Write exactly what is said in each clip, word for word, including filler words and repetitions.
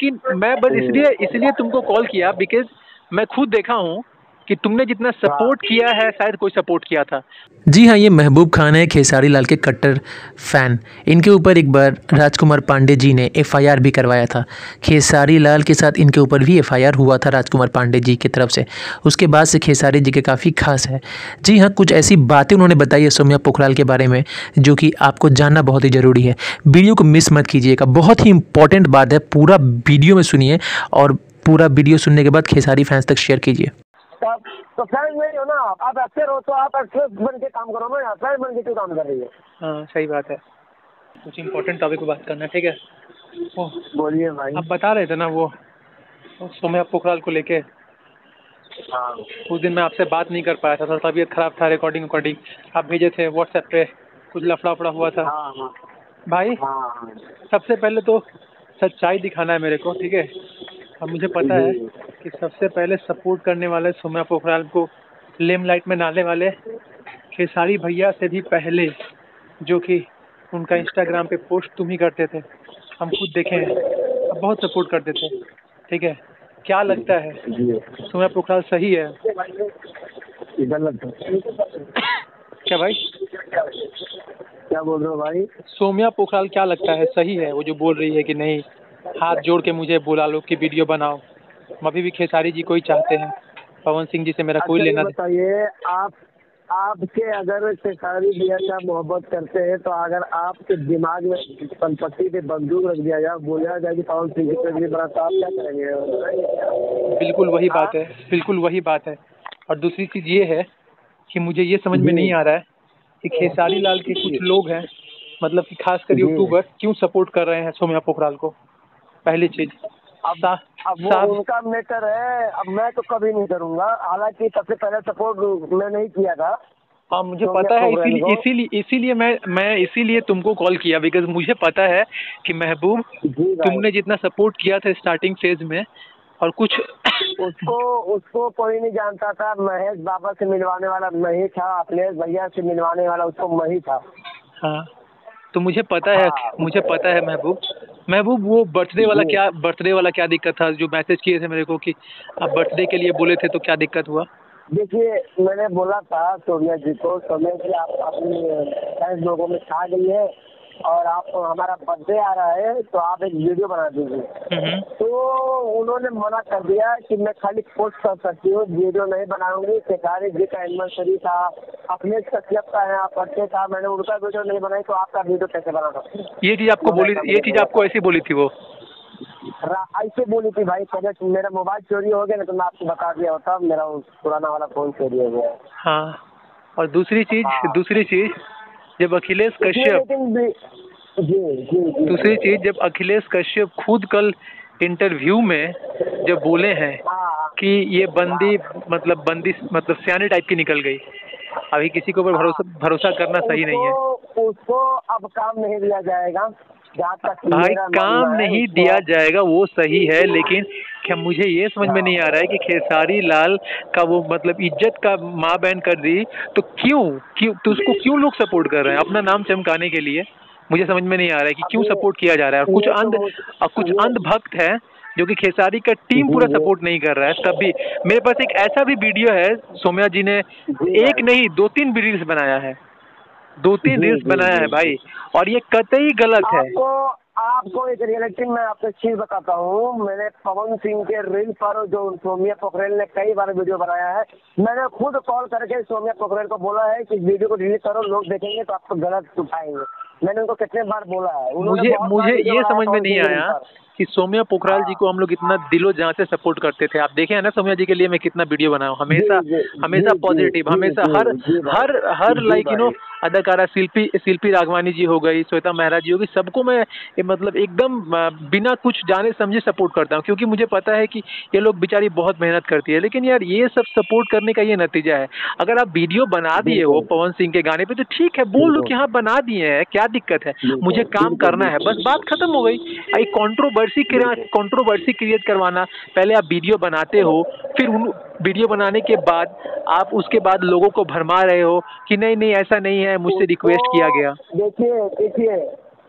लेकिन मैं बस इसलिए इसलिए तुमको कॉल किया बिकॉज मैं खुद देखा हूँ कि तुमने जितना सपोर्ट किया है शायद कोई सपोर्ट किया था। जी हाँ, ये महबूब खान है खेसारी लाल के कट्टर फ़ैन। इनके ऊपर एक बार राजकुमार पांडे जी ने एफआईआर भी करवाया था। खेसारी लाल के साथ इनके ऊपर भी एफआईआर हुआ था राजकुमार पांडे जी की तरफ से। उसके बाद से खेसारी जी के काफ़ी खास है। जी हाँ, कुछ ऐसी बातें उन्होंने बताई है सौम्या पोखराल के बारे में जो कि आपको जानना बहुत ही ज़रूरी है। वीडियो को मिस मत कीजिएगा, बहुत ही इंपॉर्टेंट बात है। पूरा वीडियो में सुनिए और पूरा वीडियो सुनने के बाद खेसारी फैंस तक शेयर कीजिए। तो फैन नहीं हो ना आप, एक्टर हो तो आप एक्ट्रेस बन के काम करो ना, फैन बन के क्यों काम कर रही है? हाँ सही बात है, कुछ इम्पोर्टेंट टॉपिक पे बात करना है, ठीक है? वो बोलिए भाई। आप बता रहे थे ना वो, वो सौम्या पोखराल को लेके। हाँ उस दिन मैं आपसे बात नहीं कर पाया था, थोड़ा तबीयत खराब था। रिकॉर्डिंग रिकॉर्डिंग आप भेजे थे व्हाट्सएप पे, कुछ लफड़ा वफड़ा हुआ था। हाँ हाँ भाई हाँ सबसे पहले तो सच्चाई दिखाना है मेरे को, ठीक है? अब मुझे पता है जी। कि सबसे पहले सपोर्ट करने वाले सौम्या पोखराल को लेमलाइट में डालने वाले खेसारी भैया से भी पहले, जो कि उनका इंस्टाग्राम पे पोस्ट तुम ही करते थे, हम खुद देखे हैं, अब बहुत सपोर्ट करते थे, ठीक है? क्या लगता है जी सौम्या पोखराल सही है गलत है। क्या भाई? क्या बोल रहे हो भाई? सौम्या पोखराल क्या लगता है सही है वो जो बोल रही है कि नहीं, हाथ जोड़ के मुझे बुला लो कि वीडियो बनाओ? हम अभी भी खेसारी जी को ही चाहते हैं, पवन सिंह जी से मेरा कोई अच्छा ये लेना। बताइए, आप आपके अगर खेसारी भैया का मोहब्बत करते हैं तो अगर आपके दिमाग में संपत्ति पे बंदूक रख दिया जाए, बोला जाए कि पवन सिंह जी पे बड़ा, तो आप क्या करेंगे? बिल्कुल वही बात है, बिल्कुल वही बात है। और दूसरी चीज़ ये है कि मुझे ये समझ में जी नहीं आ रहा है कि खेसारी लाल के कुछ लोग हैं, मतलब कि खासकर जी। यूट्यूबर, क्यों सपोर्ट कर रहे हैं सौम्या पोखराल को? पहली चीज़ अब सा, अब वो साफ उनका मैटर है, अब मैं तो कभी नहीं करूँगा। हालांकि सबसे पहले सपोर्ट मैं नहीं किया था। हाँ मुझे सौम्या पता है, पोखराल इसीलिए को। इसीलिए इसीलिए मैं मैं इसीलिए तुमको कॉल किया बिकॉज मुझे पता है कि महबूब जी भाई। तुमने जितना सपोर्ट किया था स्टार्टिंग फेज में, और कुछ उसको उसको कोई नहीं जानता था। महेश बाबा से मिलवाने वाला मैं ही था, अखिलेश भैया से मिलवाने वाला उसको मैं ही था। हाँ तो मुझे पता है, हाँ मुझे पता है महबूब। महबूब वो बर्थडे वाला जी। क्या बर्थडे वाला क्या दिक्कत था जो मैसेज किए थे मेरे को कि आप बर्थडे के लिए बोले थे, तो क्या दिक्कत हुआ? देखिए मैंने बोला था सोनिया जी को, सोनिया जी आप अपनी फैंस लोगों में छा गई है और आप हमारा बर्थडे आ रहा है तो आप एक वीडियो बना दीजिए। हम्म तो उन्होंने मना कर दिया कि मैं खाली पोस्ट कर सकती हूँ, वीडियो नहीं बनाऊंगी। खेसारी जी का एनिवर्सरी था, अखिलेश कश्यप का यहाँ बर्थडे था, मैंने उनका वीडियो नहीं बनाई तो आपका वीडियो कैसे बना सकती हूँ? ये चीज़ आपको बोली, ये चीज़ आपको ऐसी बोली थी वो? ऐसे बोली थी भाई। पहले मेरा मोबाइल चोरी हो गया ना तो मैं आपको बता दिया होता, मेरा पुराना वाला फोन चोरी हो गया। हाँ और दूसरी चीज़ हाँ। दूसरी चीज़ जब अखिलेश कश्यप जी जी जी। दूसरी चीज़ जब अखिलेश कश्यप खुद कल इंटरव्यू में जब बोले हैं हाँ कि ये बंदी मतलब बंदी मतलब सियाने टाइप की निकल गई, अभी किसी के ऊपर भरोसा भरोसा करना सही नहीं है उसको उसको अब काम नहीं दिया जाएगा। जहाँ तक भाई, मेरा काम मानना है, नहीं उसको दिया अब- जाएगा वो सही है, लेकिन क्या मुझे ये समझ में नहीं आ रहा है कि खेसारी लाल का वो मतलब इज्जत का माँ बहन कर दी तो क्यों क्यों तो उसको क्यों लोग सपोर्ट कर रहे हैं अपना नाम चमकाने के लिए? मुझे समझ में नहीं आ रहा है कि क्यों अभी सपोर्ट किया जा रहा है। और कुछ ये तो अंध मुझ- और कुछ ये अंध भक्त है जो कि खेसारी का टीम जी पूरा जी सपोर्ट नहीं कर रहा है। तब भी मेरे पास एक ऐसा भी वीडियो है, सौम्या जी ने जी एक भाई। नहीं दो तीन रील्स बनाया है, दो तीन जी रील्स जी बनाया जी है जी। भाई, और ये कतई गलत है। आपको आपको एक रियलिटी में आपको चीज बताता हूँ। मैंने पवन सिंह के रील पर जो सौम्या पोखरेल ने कई बार वीडियो बनाया है, मैंने खुद कॉल करके सौम्या पोखरेल को बोला है कि वीडियो को डिलीट करो, लोग देखेंगे तो आपको गलत उठाएंगे। मैंने उनको कितने बार बोला है, उन्होंने मुझे बहुत बार मुझे वीडियो ये बनाया समझ में पवन नहीं सिंह के रील आया पर। कि सौम्या पोखराल जी हाँ को हम लोग इतना दिलो जान से सपोर्ट करते थे। आप देखे हैं ना सौम्या जी के लिए मैं कितना वीडियो बनाऊं, हमेशा जी जी हमेशा जी जी पॉजिटिव, जी हमेशा जी हर जी भाई। हर हर जी लाइक यू नो भाई। अदाकारा शिल्पी शिल्पी राघवानी जी हो गई, श्वेता मेहरा जी हो गई, सबको मैं ये मतलब एकदम अ, बिना कुछ जाने समझे सपोर्ट करता हूँ, क्योंकि मुझे पता है कि ये लोग बेचारी बहुत मेहनत करती है। लेकिन यार ये सब सपोर्ट करने का ये नतीजा है। अगर आप वीडियो बना दिए हो बिल्कुल पवन सिंह के गाने पे तो ठीक है, बोल दो बिल्कुल कि हाँ बना दिए हैं, क्या दिक्कत है, मुझे बिल्कुल काम बिल्कुल करना है, बस बिल्कुल बात खत्म हो गई। एक कंट्रोवर्सी बिल्कुल। कंट्रोवर्सी क्रिएट करवाना, पहले आप वीडियो बनाते हो, फिर उन वीडियो बनाने के बाद आप उसके बाद लोगों को भरमा रहे हो कि नहीं नहीं ऐसा नहीं है, मुझसे उसको रिक्वेस्ट किया गया। देखिए देखिए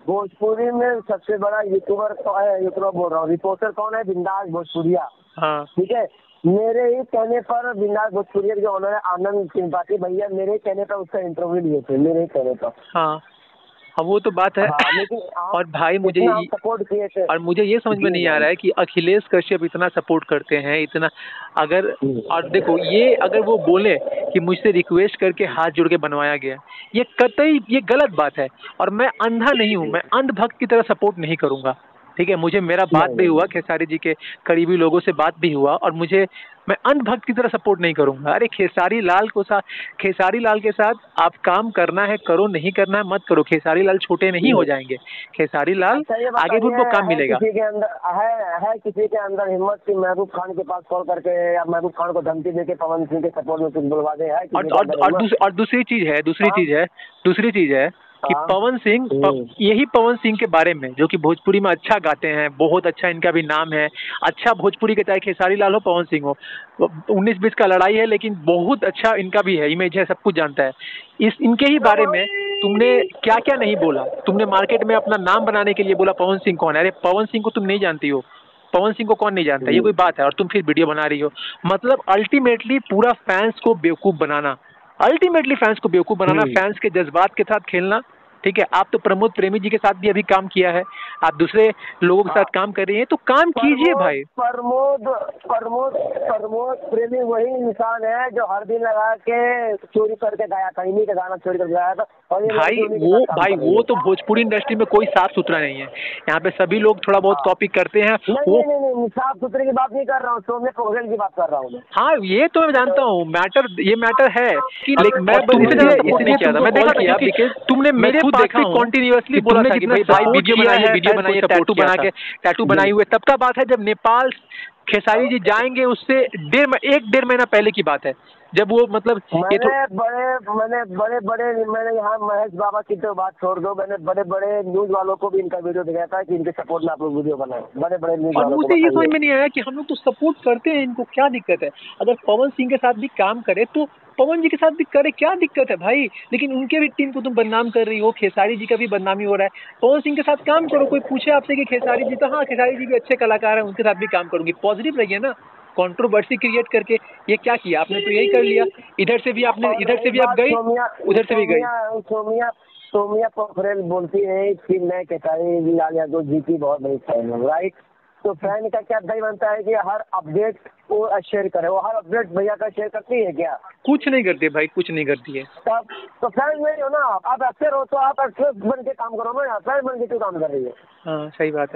भोजपुरी में सबसे बड़ा यूट्यूबर तो है, यूट्यूबर बोल रहा हूँ, रिपोर्टर कौन है? बिंदास भोजपुरिया। हाँ ठीक है, मेरे ही कहने पर बिंदास भोजपुरिया के जो ऑनर है आनंद त्रिपाठी भैया, मेरे ही कहने पर उसका इंटरव्यू लिए थे, मेरे ही कहने पर। हाँ हाँ वो तो बात है। हाँ, लेकिन और भाई मुझे सपोर्ट किए थे, और मुझे ये समझ में नहीं आ रहा है कि अखिलेश कश्यप इतना सपोर्ट करते हैं, इतना अगर, और देखो ये अगर वो बोले कि मुझसे रिक्वेस्ट करके हाथ जोड़ के बनवाया गया, ये कतई ये गलत बात है। और मैं अंधा नहीं हूँ, मैं अंधभक्त की तरह सपोर्ट नहीं करूँगा। ठीक है, मुझे मेरा बात भी हुआ, खेसारी जी के करीबी लोगों से बात भी हुआ, और मुझे मैं अंधभक्त की तरह सपोर्ट नहीं करूंगा। अरे खेसारी लाल को साथ खेसारी लाल के साथ आप काम करना है करो, नहीं करना है मत करो। खेसारी लाल छोटे नहीं हो जाएंगे। खेसारी लाल आगे भी उनको काम मिलेगा। किसी के अंदर है, है किसी के अंदर हिम्मत कि महबूब खान के पास कॉल करके या महबूब खान को धमकी देके पवन सिंह के सपोर्ट में कुछ बुलवा दे? है और और, और, दूस, और दूसरी चीज है दूसरी चीज है दूसरी चीज है कि पवन सिंह, यही पवन सिंह के बारे में जो कि भोजपुरी में अच्छा गाते हैं, बहुत अच्छा इनका भी नाम है, अच्छा भोजपुरी के, चाहे खेसारी लाल हो पवन सिंह हो, उन्नीस बीस का लड़ाई है लेकिन बहुत अच्छा इनका भी है, इमेज है, सब कुछ जानता है। इस इनके ही बारे में तुमने क्या क्या नहीं बोला। तुमने मार्केट में अपना नाम बनाने के लिए बोला पवन सिंह कौन है। अरे पवन सिंह को तुम नहीं जानती हो, पवन सिंह को कौन नहीं जानता, ये कोई बात है? और तुम फिर वीडियो बना रही हो। मतलब अल्टीमेटली पूरा फैंस को बेवकूफ़ बनाना, अल्टीमेटली फैंस को बेवकूफ़ बनाना, फैंस के जज्बात के साथ खेलना। ठीक है, आप तो प्रमोद प्रेमी जी के साथ भी अभी काम किया है, आप दूसरे लोगों के साथ काम कर रही हैं, तो काम कीजिए भाई। प्रमोद प्रमोद प्रमोद प्रेमी वही इंसान है जो हर दिन लगा के चोरी करके गाया था, इन्हीं का गाना चोरी करके गाया था। और भाई वो भाई वो तो भोजपुरी इंडस्ट्री में कोई साफ सुथरा नहीं है। यहाँ पे सभी लोग थोड़ा बहुत कॉपी करते हैं। नहीं नहीं नहीं, साफ सुथरे की बात नहीं कर रहा हूँ, सौम्य पोखरेल की बात कर रहा हूँ। हाँ ये तो मैं जानता हूँ, मैटर ये मैटर है कि लेकिन मैं इसलिए किया था, मैं देखा किया बिकॉज़ तुमने मेरे पास भी कंटिन्यूअसली बोला था कि भाई भाई वीडियो बनाइए वीडियो बनाइए टैटू बना के टैटू बनाई हुए। तब का बात है जब नेपाल खेसारी जी जाएंगे, उससे डेढ़ एक डेढ़ महीना पहले की बात है, जब वो मतलब ये तो बड़े मैंने बड़े बड़े मैंने यहाँ महेश बाबा की तो बात छोड़ दो, मैंने बड़े बड़े न्यूज वालों को भी इनका वीडियो दिखाया था कि इनके सपोर्ट में आप लोग वीडियो बनाए, बड़े बड़े न्यूज वालों को। मुझे ये समझ में नहीं आया कि हम लोग तो सपोर्ट करते हैं, इनको क्या दिक्कत है? अगर पवन सिंह के साथ भी काम करे तो पवन जी के साथ भी करे, क्या दिक्कत है भाई? लेकिन उनके भी टीम को तुम बदनाम कर रही हो, खेसारी जी का भी बदनामी हो रहा है। पवन सिंह के साथ काम करो, कोई पूछे आपसे कि खेसारी जी, तो हाँ खेसारी जी भी अच्छे कलाकार हैं, उनके साथ भी काम करूंगी। पॉजिटिव रहिए ना, कंट्रोवर्सी क्रिएट करके ये क्या किया आपने? तो यही कर लिया, इधर से भी आपने इधर से भी आप गई, उधर से भी गई। सोमिया सोमिया पोखरेल बोलती है कि मैं खेसारी लाल यादव जी की बहुत बड़ी फैन हूँ, राइट? तो फैन का क्या दही बनता है कि हर अपडेट को शेयर करे, वो हर अपडेट भैया का शेयर करती है क्या? कुछ नहीं करती भाई, कुछ नहीं करती है। तब तो फैन नहीं हो ना आप, एक्टर हो तो आप एक्ट्रेस बन के काम करो ना यार, फैन बन के क्यों काम कर रही है? हाँ सही बात है।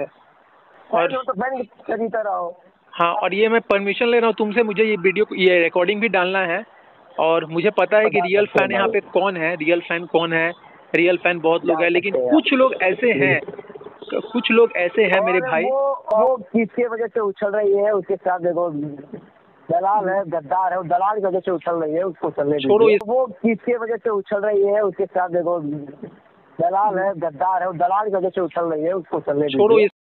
और तो फैन की तरह रहो। हाँ, और ये मैं परमिशन ले रहा हूँ तुमसे, मुझे ये वीडियो ये रिकॉर्डिंग भी डालना है, और मुझे पता है कि रियल फैन यहाँ पे कौन है, रियल फैन कौन है, रियल फैन बहुत लोग हैं, लेकिन कुछ लोग ऐसे हैं, कुछ लोग ऐसे हैं मेरे भाई। वो वो किसके वजह से उछल रही है उसके साथ, देखो दलाल है, गद्दार है, वो दलाल की वजह से उछल रही है, उसको चलने छोड़ो। वो किसके वजह से उछल रही है उसके साथ, देखो दलाल है, गद्दार है, वो दलाल की वजह से उछल रही है, उसको चलने छोड़ो।